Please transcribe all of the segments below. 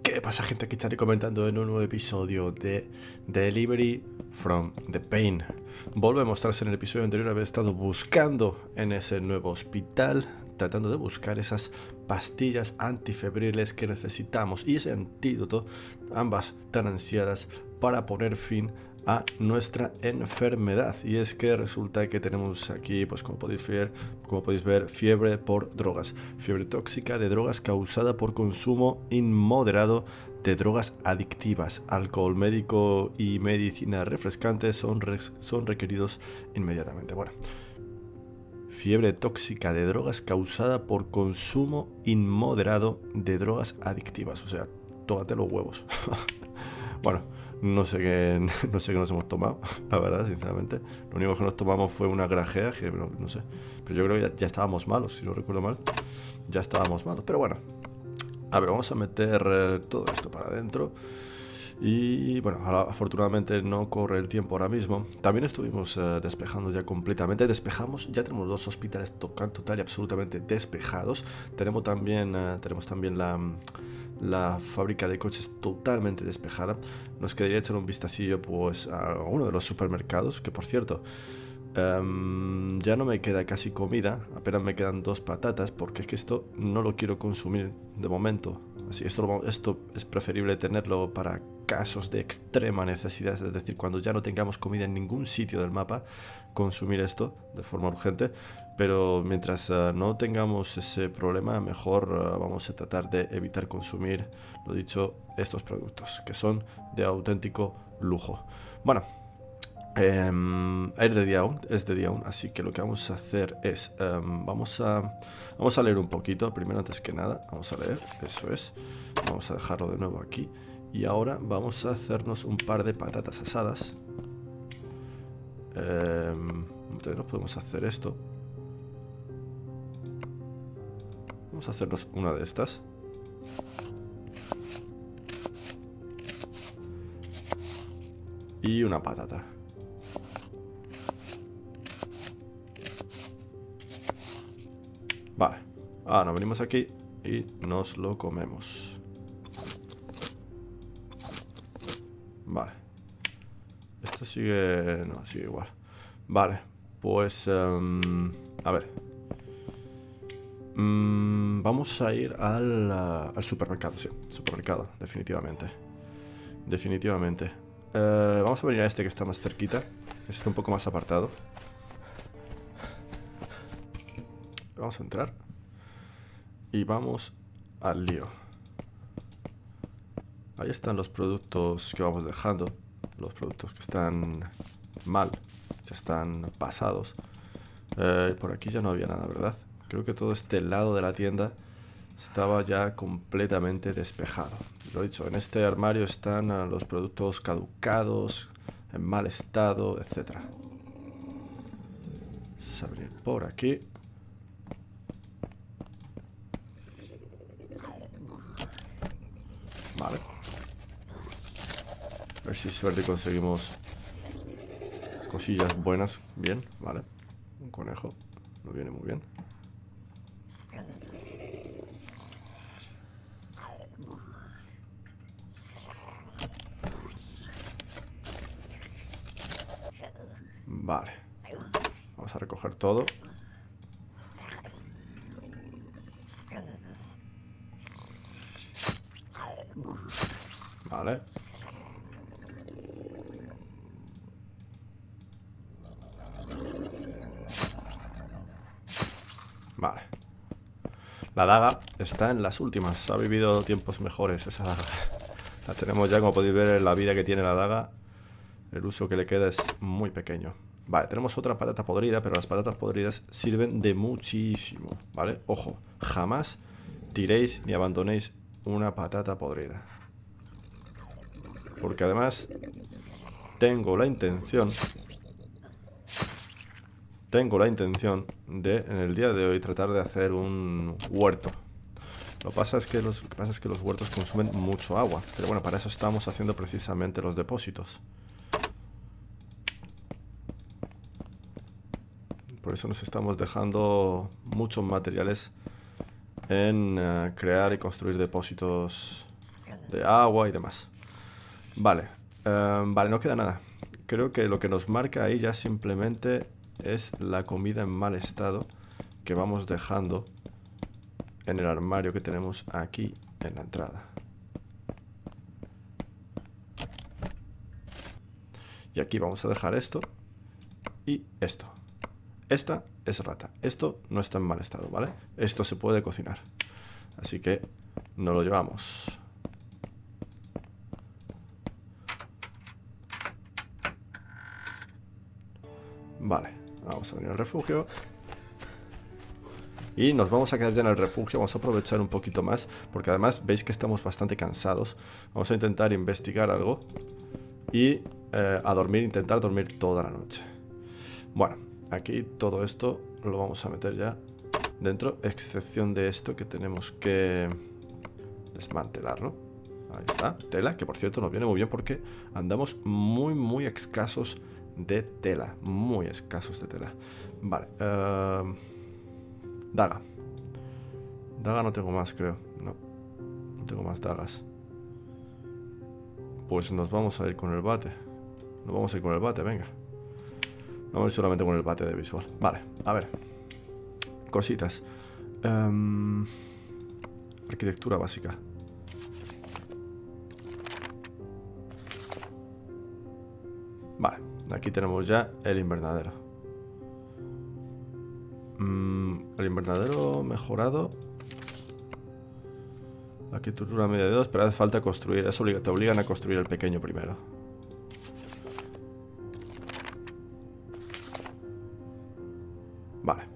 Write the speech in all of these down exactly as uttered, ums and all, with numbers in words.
¿Qué pasa, gente? Aquí estaré comentando en un nuevo episodio de Delivery from the Pain. Volvemos, tras en el episodio anterior haber estado buscando en ese nuevo hospital, tratando de buscar esas pastillas antifebriles que necesitamos y ese antídoto, ambas tan ansiadas, para poner fin a nuestra enfermedad. Y es que resulta que tenemos aquí, pues como podéis ver, como podéis ver, fiebre por drogas, fiebre tóxica de drogas causada por consumo inmoderado de drogas adictivas. Alcohol médico y medicina refrescante son, res, son requeridos inmediatamente. Bueno, fiebre tóxica de drogas causada por consumo inmoderado de drogas adictivas. O sea, tócate los huevos. Bueno, no sé qué, no sé qué nos hemos tomado, la verdad, sinceramente. Lo único que nos tomamos fue una grajea, que no, no sé. Pero yo creo que ya, ya estábamos malos, si no recuerdo mal. Ya estábamos malos, pero bueno. A ver, vamos a meter eh, todo esto para adentro. Y bueno, ahora, afortunadamente no corre el tiempo ahora mismo. También estuvimos eh, despejando ya completamente. Despejamos, ya tenemos dos hospitales total, total y absolutamente despejados. Tenemos también, eh, tenemos también la... la fábrica de coches totalmente despejada. Nos quedaría echar un vistacillo pues a uno de los supermercados, que por cierto um, ya no me queda casi comida, apenas me quedan dos patatas, porque es que esto no lo quiero consumir de momento. Así esto, esto es preferible tenerlo para casos de extrema necesidad, es decir, cuando ya no tengamos comida en ningún sitio del mapa, consumir esto de forma urgente. Pero mientras uh, no tengamos ese problema, mejor uh, vamos a tratar de evitar consumir, lo dicho, estos productos, que son de auténtico lujo. Bueno, eh, es de día aún, es de día aún, así que lo que vamos a hacer es, um, vamos, a, vamos a leer un poquito, primero antes que nada, vamos a leer, eso es, vamos a dejarlo de nuevo aquí, y ahora vamos a hacernos un par de patatas asadas. Eh, entonces no podemos hacer esto. Vamos a hacernos una de estas. Y una patata. Vale. Ahora nos venimos aquí y nos lo comemos. Vale. Esto sigue... No, sigue igual. Vale. Pues... Um, a ver. Mm, vamos a ir al, uh, al supermercado, sí, supermercado, definitivamente. Definitivamente. Uh, vamos a venir a este que está más cerquita. Este está un poco más apartado. Vamos a entrar. Y vamos al lío. Ahí están los productos que vamos dejando. Los productos que están mal, ya están pasados. Uh, por aquí ya no había nada, ¿verdad? Creo que todo este lado de la tienda estaba ya completamente despejado. Lo dicho, en este armario están los productos caducados, en mal estado, etcétera. Vamos a abrir por aquí. Vale. A ver si suerte conseguimos cosillas buenas. Bien, vale. Un conejo. No viene muy bien. Vale. Vamos a recoger todo. Vale. Vale. La daga está en las últimas. Ha vivido tiempos mejores esa daga. La tenemos ya, como podéis ver, la vida que tiene la daga. El uso que le queda es muy pequeño. Vale, tenemos otra patata podrida, pero las patatas podridas sirven de muchísimo, ¿vale? Ojo, jamás tiréis ni abandonéis una patata podrida. Porque además tengo la intención... Tengo la intención de, en el día de hoy, tratar de hacer un huerto. Lo que pasa es que los, lo que pasa es que los huertos consumen mucho agua. Pero bueno, para eso estamos haciendo precisamente los depósitos. Por eso nos estamos dejando muchos materiales en uh, crear y construir depósitos de agua y demás. Vale, um, vale, no queda nada. Creo que lo que nos marca ahí ya simplemente es la comida en mal estado que vamos dejando en el armario que tenemos aquí en la entrada. Y aquí vamos a dejar esto y esto. Esta es rata. Esto no está en mal estado, ¿vale? Esto se puede cocinar. Así que no lo llevamos. Vale, vamos a venir al refugio. Y nos vamos a quedar ya en el refugio. Vamos a aprovechar un poquito más, porque además veis que estamos bastante cansados. Vamos a intentar investigar algo y eh, a dormir, intentar dormir toda la noche. Bueno, aquí todo esto lo vamos a meter ya dentro, excepción de esto que tenemos que desmantelar, ¿no? Ahí está, tela, que por cierto nos viene muy bien porque andamos muy, muy escasos de tela. Muy escasos de tela. Vale, uh, daga. Daga no tengo más, creo. No, no tengo más dagas. Pues nos vamos a ir con el bate. Nos vamos a ir con el bate, venga. Vamos a ir solamente con el bate de béisbol. Vale, a ver. Cositas. Um, arquitectura básica. Vale, aquí tenemos ya el invernadero. Mm, el invernadero mejorado. Arquitectura media de dos, pero hace falta construir. Eso te obligan a construir el pequeño primero. Vale.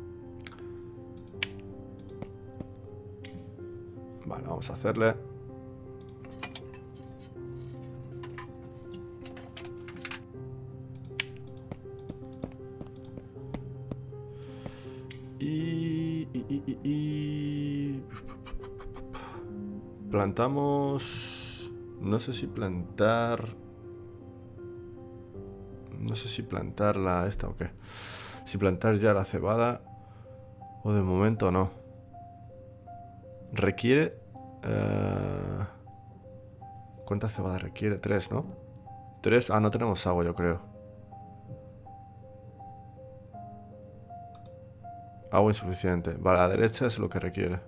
Vale, vamos a hacerle. Y, y, y, y... plantamos... No sé si plantar... No sé si plantar la esta o qué. Si plantar ya la cebada o de momento no. Requiere... Uh... ¿Cuánta cebada requiere? Tres, ¿no? Tres. Ah, no tenemos agua, yo creo. Agua insuficiente. Vale, a la derecha es lo que requiere.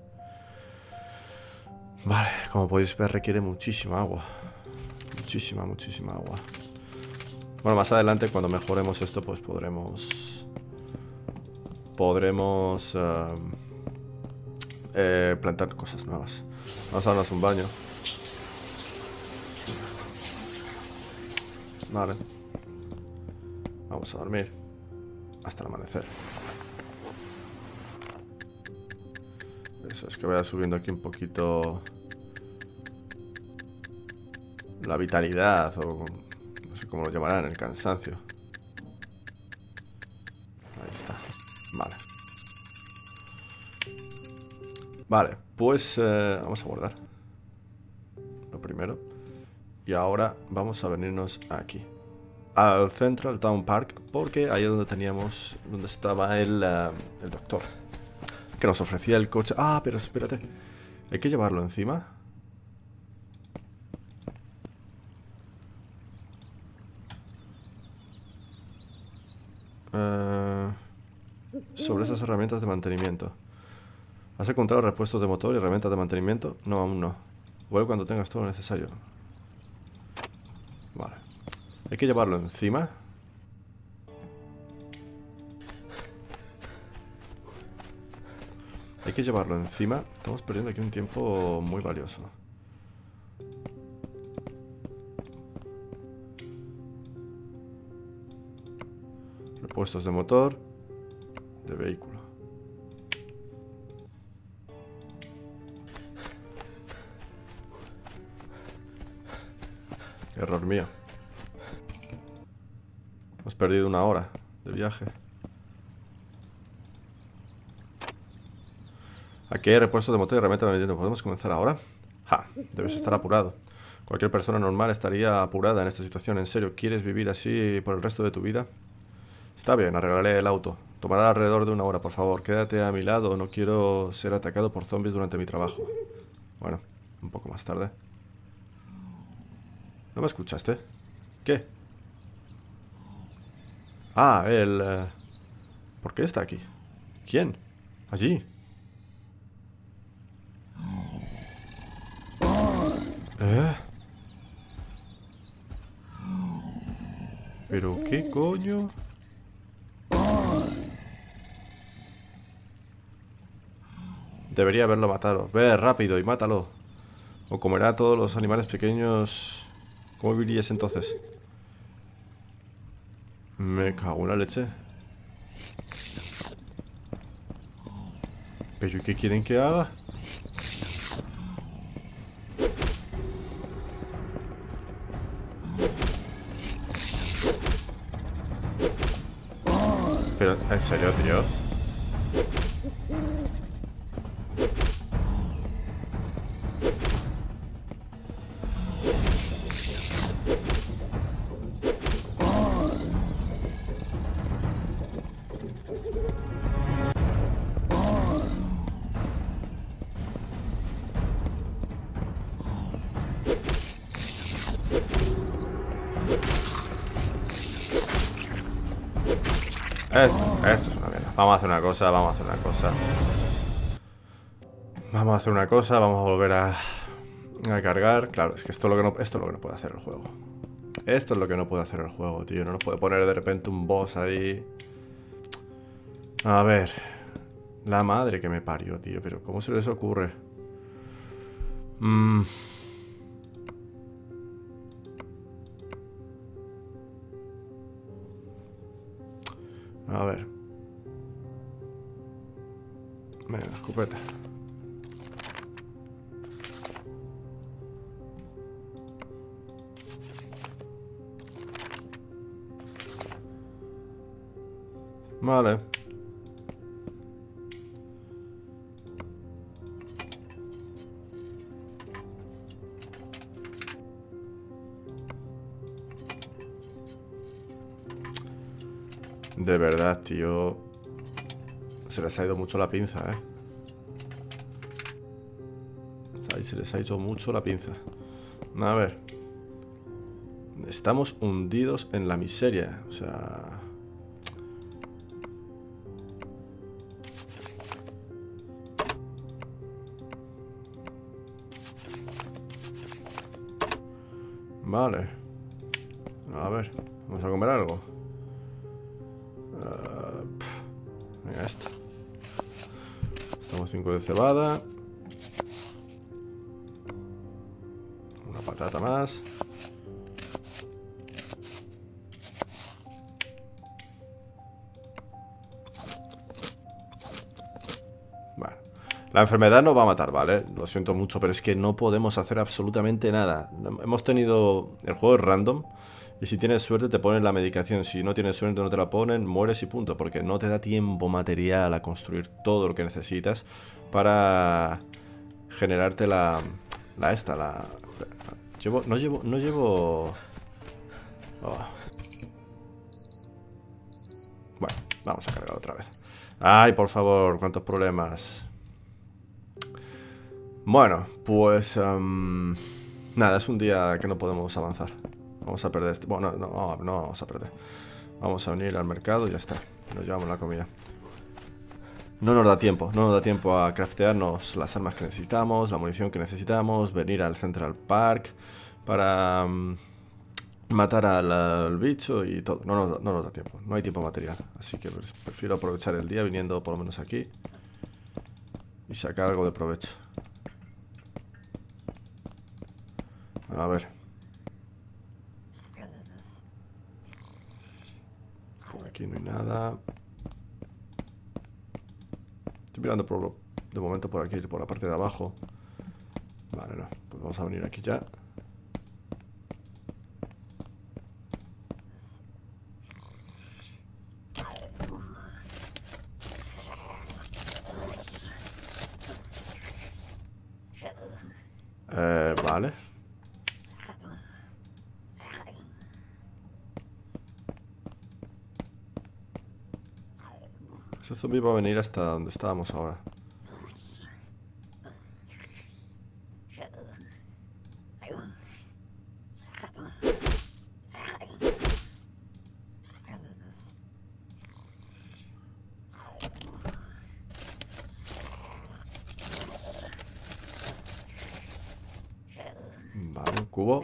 Vale, como podéis ver requiere muchísima agua. Muchísima, muchísima agua. Bueno, más adelante cuando mejoremos esto pues podremos... Podremos... Uh, eh, plantar cosas nuevas. Vamos a darnos un baño. Vale. Vamos a dormir hasta el amanecer. Eso es que vaya subiendo aquí un poquito la vitalidad o no sé cómo lo llamarán, el cansancio. Ahí está. Vale. Vale, pues eh, vamos a guardar lo primero. Y ahora vamos a venirnos aquí al Central Town Park, porque ahí es donde teníamos, donde estaba el, uh, el doctor que nos ofrecía el coche. Ah, pero espérate, hay que llevarlo encima. Uh, sobre esas herramientas de mantenimiento. ¿Has encontrado repuestos de motor y herramientas de mantenimiento? No, aún no. Vuelve cuando tengas todo lo necesario. Vale. Hay que llevarlo encima. Hay que llevarlo encima. Estamos perdiendo aquí un tiempo muy valioso. Repuestos de motor, de vehículo. Error mío. Hemos perdido una hora de viaje. Aquí hay repuesto de motor y herramienta de vendiendo. ¿Podemos comenzar ahora? Ja, debes estar apurado. Cualquier persona normal estaría apurada en esta situación. ¿En serio quieres vivir así por el resto de tu vida? Está bien, arreglaré el auto. Tomará alrededor de una hora, por favor. Quédate a mi lado. No quiero ser atacado por zombies durante mi trabajo. Bueno, un poco más tarde. ¿No me escuchaste? ¿Qué? Ah, él... Eh... ¿Por qué está aquí? ¿Quién? Allí. ¿Eh? ¿Pero qué coño? Debería haberlo matado. Ve rápido y mátalo. O comerá a todos los animales pequeños. ¿Cómo vivirías entonces? Me cago en la leche. ¿Pero y qué quieren que haga? Pero, ¿en serio, tío? Esto, esto es una mierda. Vamos a hacer una cosa, vamos a hacer una cosa. Vamos a hacer una cosa, vamos a volver a, a cargar. Claro, es que esto es, lo que no, esto es lo que no puede hacer el juego. Esto es lo que no puede hacer el juego, tío. No nos puede poner de repente un boss ahí. A ver. La madre que me parió, tío. Pero ¿cómo se les ocurre? Mmm... A ver. Venga, escopeta. Vale. De verdad, tío. Se les ha ido mucho la pinza, ¿eh? O sea, se les ha ido mucho la pinza. A ver. Estamos hundidos en la miseria. O sea... Vale. A ver. Vamos a comer algo. Uh, venga, esto. Estamos cinco de cebada. Una patata más. Bueno, la enfermedad nos va a matar, ¿vale? Lo siento mucho, pero es que no podemos hacer absolutamente nada. Hemos tenido... El juego es random. Y si tienes suerte te ponen la medicación. Si no tienes suerte no te la ponen, mueres y punto. Porque no te da tiempo material a construir todo lo que necesitas para generarte la... La esta, la... Llevo... No llevo... No llevo... Oh. Bueno, vamos a cargar otra vez. Ay, por favor, cuántos problemas. Bueno, pues... Um, nada, es un día que no podemos avanzar. Vamos a perder este... Bueno, no, no, no vamos a perder. Vamos a venir al mercado y ya está. Nos llevamos la comida. No nos da tiempo. No nos da tiempo a craftearnos las armas que necesitamos, la munición que necesitamos, venir al Central Park para um, matar al, al bicho y todo. No nos, no nos da tiempo. No hay tiempo material. Así que prefiero aprovechar el día viniendo por lo menos aquí y sacar algo de provecho. A ver. Por aquí no hay nada. Estoy mirando por, de momento por aquí, por la parte de abajo. Vale, no. Pues vamos a venir aquí ya. Eh, vale. Ese zombie va a venir hasta donde estábamos ahora. Vale, cubo.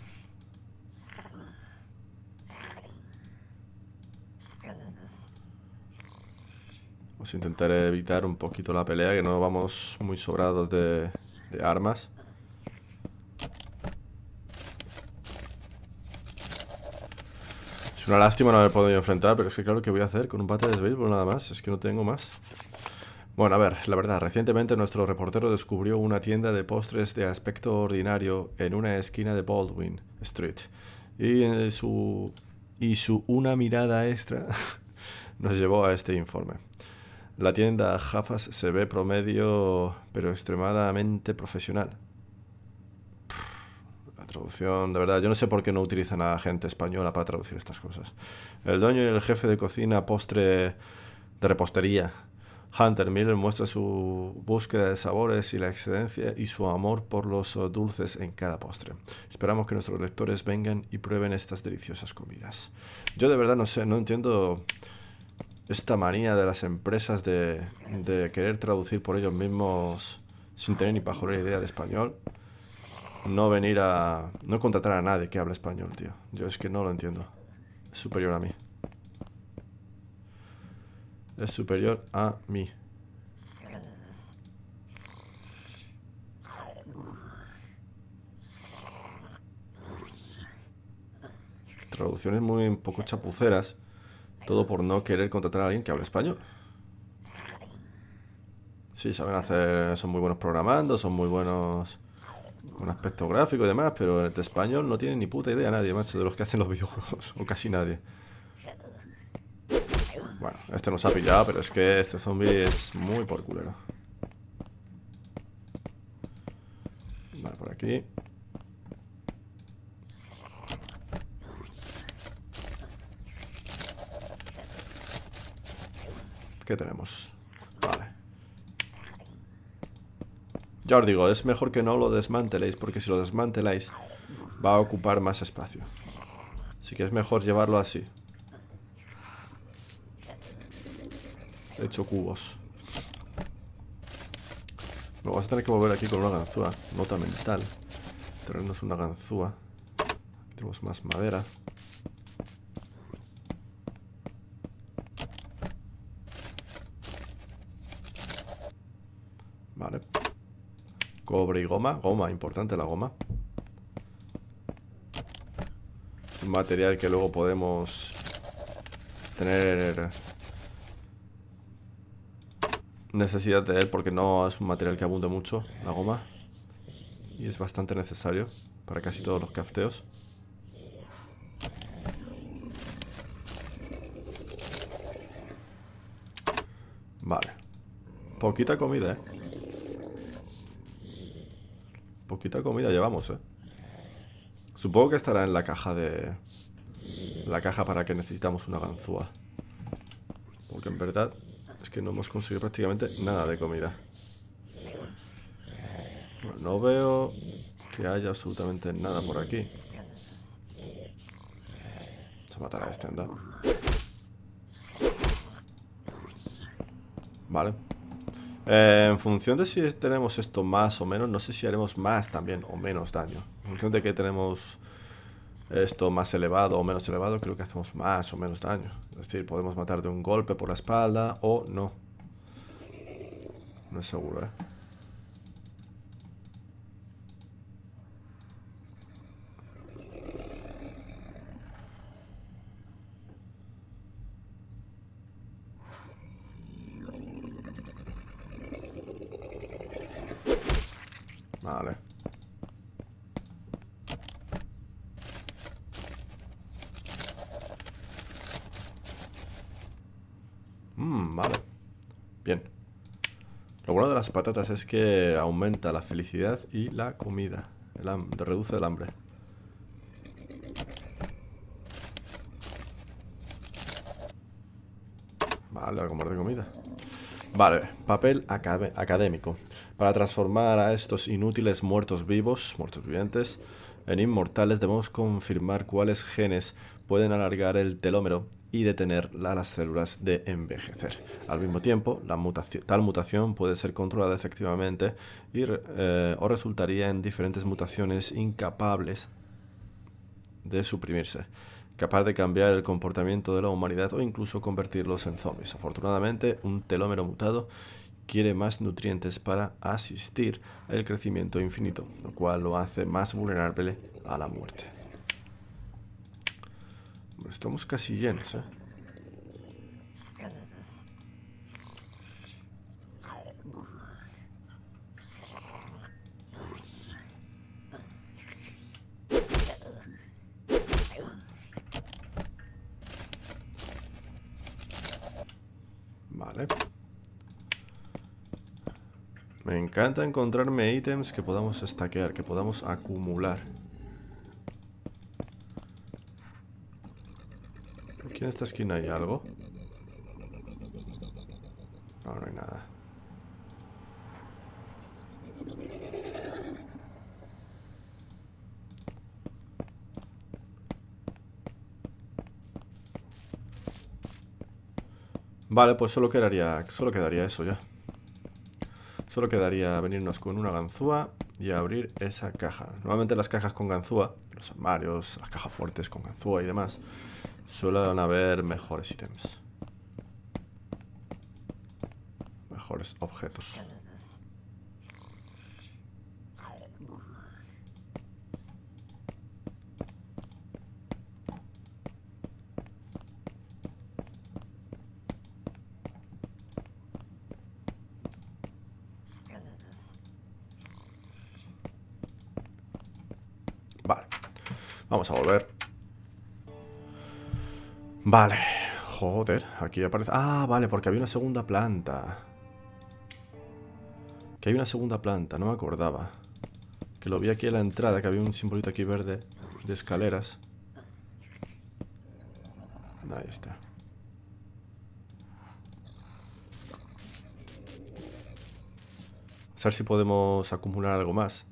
Vamos a intentar evitar un poquito la pelea, que no vamos muy sobrados de, de armas. Es una lástima no haber podido enfrentar, pero es que claro, ¿qué voy a hacer con un bate de béisbol nada más? Es que no tengo más. Bueno, a ver, la verdad, recientemente nuestro reportero descubrió una tienda de postres de aspecto ordinario en una esquina de Baldwin Street. Y eh, su, y su una mirada extra nos llevó a este informe. La tienda Jafas se ve promedio, pero extremadamente profesional. La traducción, de verdad, yo no sé por qué no utilizan a gente española para traducir estas cosas. El dueño y el jefe de cocina postre de repostería, Hunter Miller, muestra su búsqueda de sabores y la excelencia y su amor por los dulces en cada postre. Esperamos que nuestros lectores vengan y prueben estas deliciosas comidas. Yo de verdad no sé, no entiendo esta manía de las empresas de, de querer traducir por ellos mismos sin tener ni pajolera idea de español. No venir a... no contratar a nadie que hable español, tío. Yo es que no lo entiendo. Es superior a mí. Es superior a mí. Traducciones muy un poco chapuceras. Todo por no querer contratar a alguien que hable español. Sí, saben hacer... son muy buenos programando, son muy buenos con aspecto gráfico y demás, pero de español no tienen ni puta idea nadie, macho, de los que hacen los videojuegos. O casi nadie. Bueno, este nos ha pillado, pero es que este zombie es muy por culero. Vale, por aquí. ¿Qué tenemos? Vale. Ya os digo, es mejor que no lo desmanteléis, porque si lo desmanteláis va a ocupar más espacio. Así que es mejor llevarlo así. He hecho cubos. Me vamos a tener que volver aquí con una ganzúa. Nota mental. Traernos una ganzúa. Aquí tenemos más madera. Vale. Cobre y goma. Goma, importante la goma. Un material que luego podemos tener necesidad de él, porque no es un material que abunde mucho, la goma. Y es bastante necesario para casi todos los crafteos. Vale. Poquita comida, eh. Poquita comida llevamos, eh. Supongo que estará en la caja de... la caja para que necesitamos una ganzúa. Porque en verdad es que no hemos conseguido prácticamente nada de comida. Bueno, no veo que haya absolutamente nada por aquí. Vamos a matar a este, anda. Vale. Eh, en función de si tenemos esto más o menos, no sé si haremos más también o menos daño. En función de que tenemos esto más elevado o menos elevado, creo que hacemos más o menos daño. Es decir, podemos matar de un golpe por la espalda o no. No es seguro, ¿eh? Vale. Mmm, vale. Bien. Lo bueno de las patatas es que aumenta la felicidad y la comida. El hambre, reduce el hambre. Vale, algo más de comida. Vale, papel acad- académico. Para transformar a estos inútiles muertos vivos, muertos vivientes, en inmortales, debemos confirmar cuáles genes pueden alargar el telómero y detener a las células de envejecer. Al mismo tiempo, la mutación, tal mutación puede ser controlada efectivamente y, eh, o resultaría en diferentes mutaciones incapables de suprimirse, capaz de cambiar el comportamiento de la humanidad o incluso convertirlos en zombies. Afortunadamente, un telómero mutado quiere más nutrientes para asistir al crecimiento infinito, lo cual lo hace más vulnerable a la muerte. Estamos casi llenos, ¿eh? Vale. Me encanta encontrarme ítems que podamos stackear, que podamos acumular. Aquí en esta esquina hay algo. No, no hay nada. Vale, pues solo quedaría, solo quedaría eso ya. Solo quedaría venirnos con una ganzúa y abrir esa caja. Normalmente las cajas con ganzúa, los armarios, las cajas fuertes con ganzúa y demás, suelen haber mejores ítems. Mejores objetos. Vale, vamos a volver. Vale, joder, aquí aparece... Ah, vale, porque había una segunda planta. Que hay una segunda planta, no me acordaba. Que lo vi aquí en la entrada, que había un simbolito aquí verde de escaleras. Ahí está. A ver si podemos acumular algo más.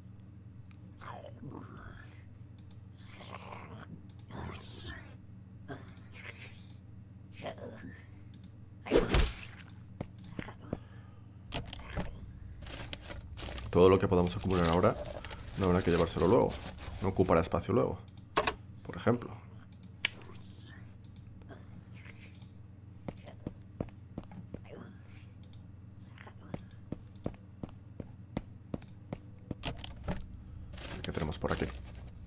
Todo lo que podamos acumular ahora no habrá que llevárselo luego. No ocupará espacio luego. Por ejemplo. ¿Qué tenemos por aquí?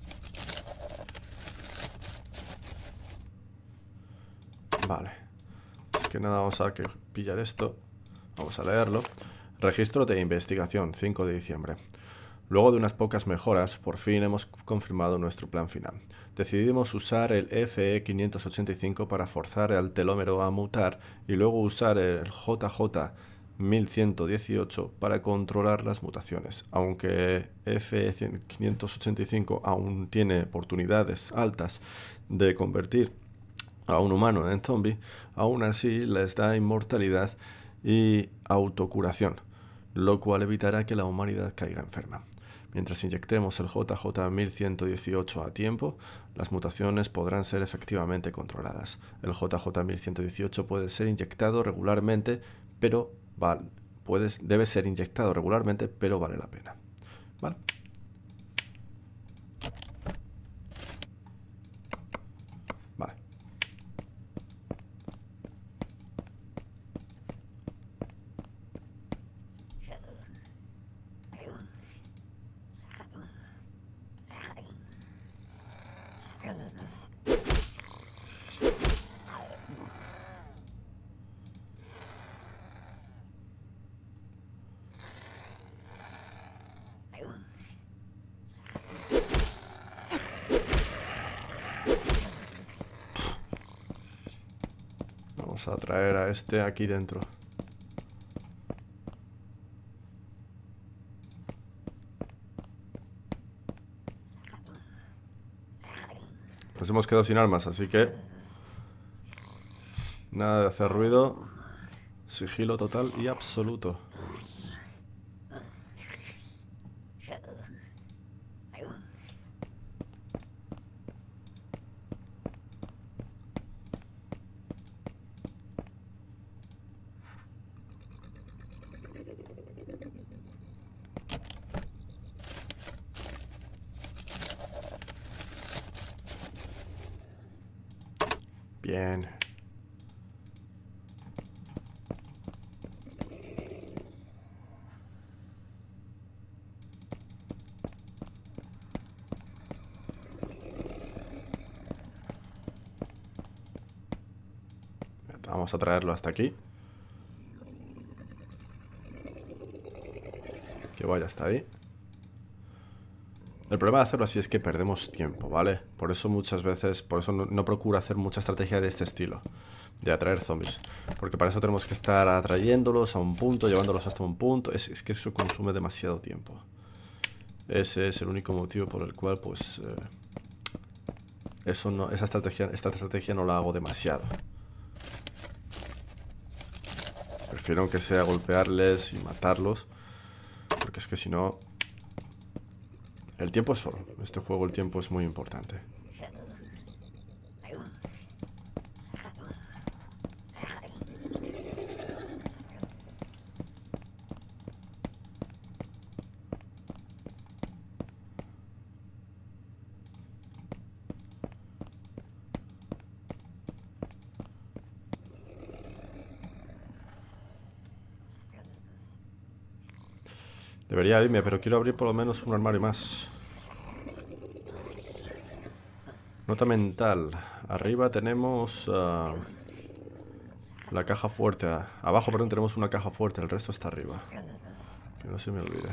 Vale. Es que nada, vamos a que pillar esto. Vamos a leerlo. Registro de investigación, cinco de diciembre. Luego de unas pocas mejoras, por fin hemos confirmado nuestro plan final. Decidimos usar el F E quinientos ochenta y cinco para forzar al telómero a mutar y luego usar el J J mil ciento dieciocho para controlar las mutaciones. Aunque F E quinientos ochenta y cinco aún tiene oportunidades altas de convertir a un humano en zombie, aún así les da inmortalidad y autocuración, lo cual evitará que la humanidad caiga enferma. Mientras inyectemos el J J mil ciento dieciocho a tiempo, las mutaciones podrán ser efectivamente controladas. El J J mil ciento dieciocho puede ser inyectado regularmente, pero vale, puedes, debe ser inyectado regularmente, pero vale la pena. ¿Vale? Vale. Vamos a traer a este aquí dentro. Nos hemos quedado sin armas, así que nada de hacer ruido. Sigilo total y absoluto. Bien. Vamos a traerlo hasta aquí. Que vaya hasta ahí. El problema de hacerlo así es que perdemos tiempo, ¿vale? Por eso muchas veces, por eso no, no procuro hacer mucha estrategia de este estilo, de atraer zombies. Porque para eso tenemos que estar atrayéndolos a un punto, llevándolos hasta un punto. Es, es que eso consume demasiado tiempo. Ese es el único motivo por el cual, pues... Eh, eso no, esa estrategia, esta estrategia no la hago demasiado. Prefiero que sea golpearles y matarlos. Porque es que si no... El tiempo es oro. En este juego el tiempo es muy importante. Debería irme, pero quiero abrir por lo menos un armario más. Nota mental. Arriba tenemos uh, la caja fuerte. Abajo, perdón, tenemos una caja fuerte. El resto está arriba. Que no se me olvide.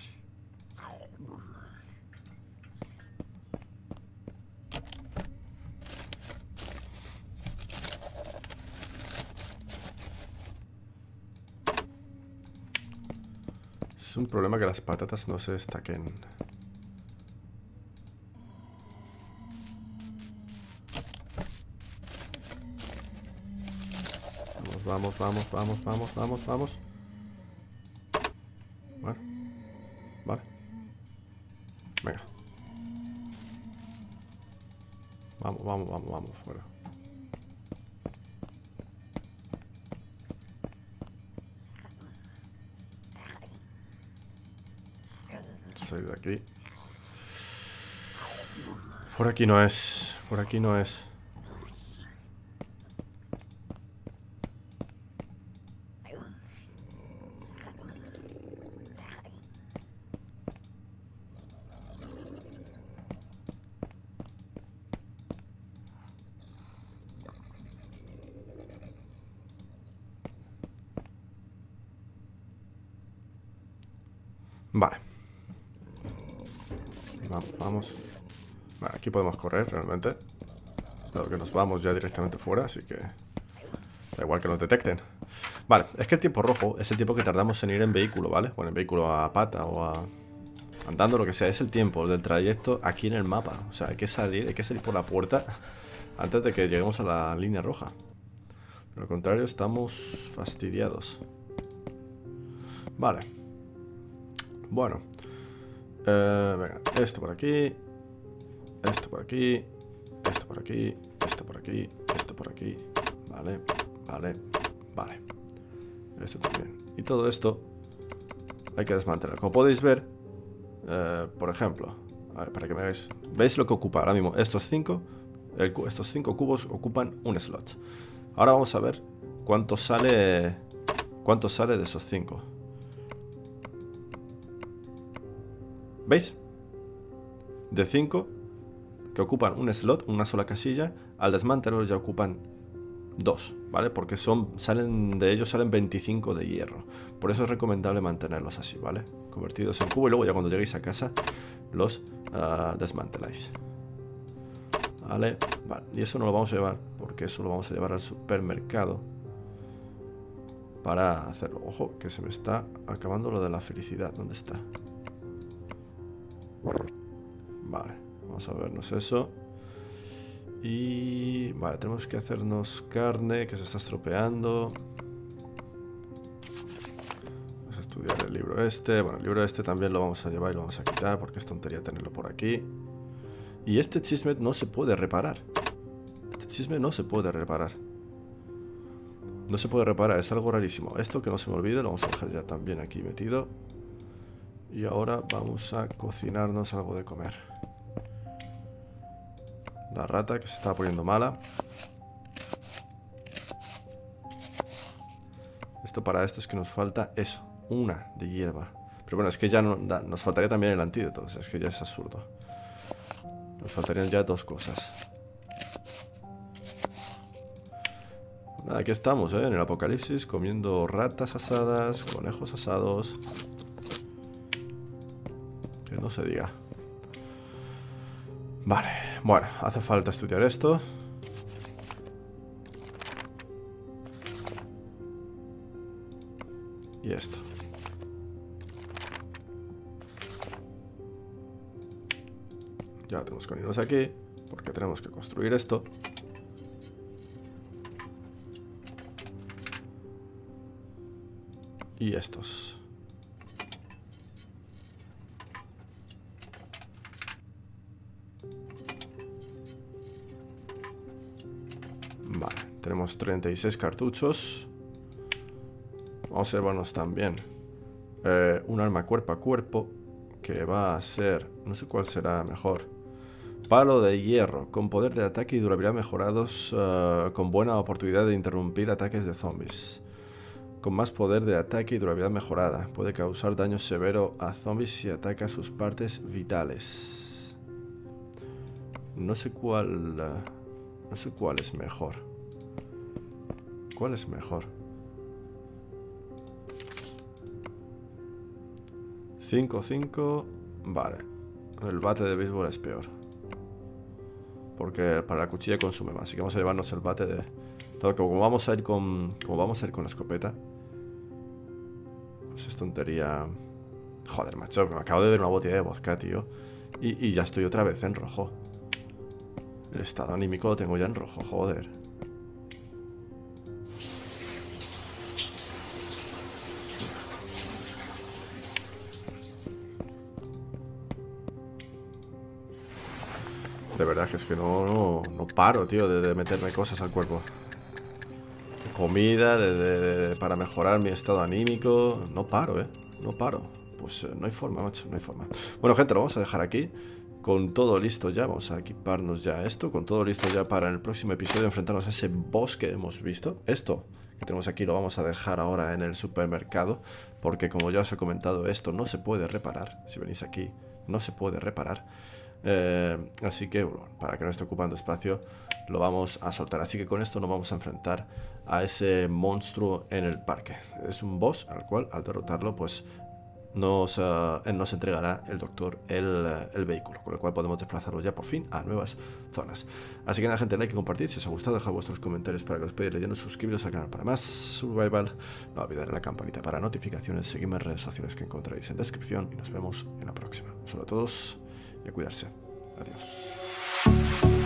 Es un problema que las patatas no se destaquen. Vamos, vamos, vamos, vamos, vamos, vamos. Bueno. Vale. Venga. Vamos, vamos, vamos, vamos. Bueno. Salir de aquí. Por aquí no es. Por aquí no es. Vale. Vamos, vamos. Vale, aquí podemos correr realmente. Pero que nos vamos ya directamente fuera, así que da igual que nos detecten. Vale, es que el tiempo rojo es el tiempo que tardamos en ir en vehículo, ¿vale? Bueno, en vehículo a pata o a... andando, lo que sea. Es el tiempo del trayecto aquí en el mapa. O sea, hay que salir, hay que salir por la puerta antes de que lleguemos a la línea roja. Por lo contrario, estamos fastidiados. Vale. Bueno. Eh, venga, esto por aquí. Esto por aquí. Esto por aquí. Esto por aquí. Esto por aquí. Vale, vale, vale. Esto también. Y todo esto hay que desmantelar. Como podéis ver, eh, por ejemplo, a ver, para que me veáis. ¿Veis lo que ocupa ahora mismo? Estos cinco, el, estos cinco cubos ocupan un slot. Ahora vamos a ver cuánto sale, cuánto sale de esos cinco. ¿Veis? De cinco que ocupan un slot, una sola casilla, al desmantelarlos ya ocupan dos, ¿vale? Porque son, salen de ellos salen veinticinco de hierro. Por eso es recomendable mantenerlos así, ¿vale? Convertidos en cubo y luego ya cuando lleguéis a casa los uh, desmanteláis. ¿Vale? Vale. Y eso no lo vamos a llevar, porque eso lo vamos a llevar al supermercado para hacerlo. Ojo, que se me está acabando lo de la felicidad. ¿Dónde está? Vale, vamos a vernos eso. Y... vale, tenemos que hacernos carne, que se está estropeando. Vamos a estudiar el libro este. Bueno, el libro este también lo vamos a llevar y lo vamos a quitar, porque es tontería tenerlo por aquí. Y este chisme no se puede reparar. Este chisme no se puede reparar. No se puede reparar, es algo rarísimo. Esto que no se me olvide, lo vamos a dejar ya también aquí metido. Y ahora vamos a cocinarnos algo de comer. La rata que se está poniendo mala. Esto para esto es que nos falta eso, una de hierba. Pero bueno, es que ya no, da, nos faltaría también el antídoto, o sea, es que ya es absurdo. Nos faltarían ya dos cosas. Nada, aquí estamos, ¿eh? En el apocalipsis, comiendo ratas asadas, conejos asados. Que no se diga. Vale, bueno, hace falta estudiar esto. Y esto. Ya tenemos que unirnos aquí, porque tenemos que construir esto. Y estos. Vale, tenemos treinta y seis cartuchos. Vamos a llevarnos también eh, un arma cuerpo a cuerpo, que va a ser, no sé cuál será mejor. Palo de hierro, con poder de ataque y durabilidad mejorados, uh, con buena oportunidad de interrumpir ataques de zombies. Con más poder de ataque y durabilidad mejorada. Puede causar daño severo a zombies si ataca sus partes vitales. No sé cuál... Uh, no sé cuál es mejor. ¿Cuál es mejor? cinco cinco. Vale. El bate de béisbol es peor. Porque para la cuchilla consume más. Así que vamos a llevarnos el bate de... Todo, como vamos a ir con... Como vamos a ir con la escopeta. Pues es tontería. Joder, macho, me acabo de ver una botella de vodka, tío. Y, y ya estoy otra vez en rojo. El estado anímico lo tengo ya en rojo, joder. De verdad que es que no, no, no paro, tío, de, de meterme cosas al cuerpo. Comida, de, de, de, para mejorar mi estado anímico. No paro, eh. No paro. Pues eh, no hay forma, macho, no hay forma. Bueno, gente, lo vamos a dejar aquí. Con todo listo ya, vamos a equiparnos ya esto. Con todo listo ya para en el próximo episodio enfrentarnos a ese boss que hemos visto. Esto que tenemos aquí lo vamos a dejar ahora en el supermercado. Porque como ya os he comentado, esto no se puede reparar. Si venís aquí, no se puede reparar. Eh, así que, bueno, para que no esté ocupando espacio, lo vamos a soltar. Así que con esto nos vamos a enfrentar a ese monstruo en el parque. Es un boss al cual, al derrotarlo, pues nos, uh, nos entregará el doctor el, uh, el vehículo, con el cual podemos desplazarnos ya por fin a nuevas zonas. Así que nada, gente, like y compartid. Si os ha gustado, dejad vuestros comentarios para que os pueda leyendo. Suscribiros al canal para más survival. No olvidéis la campanita para notificaciones. Seguidme en redes sociales que encontraréis en descripción. Y nos vemos en la próxima. Un saludo a todos y a cuidarse. Adiós.